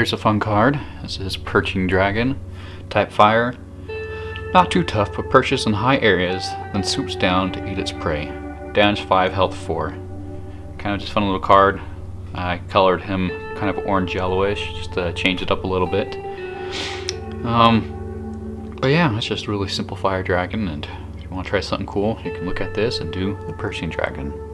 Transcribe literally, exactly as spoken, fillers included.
here's a fun card. This is Perching Dragon, type fire. Not too tough, but perches in high areas, then swoops down to eat its prey. Damage five, health four. Kind of just fun little card. I colored him kind of orange yellowish, just to change it up a little bit. Um, but yeah, it's just a really simple fire dragon, and if you want to try something cool, you can look at this and do the Perching Dragon.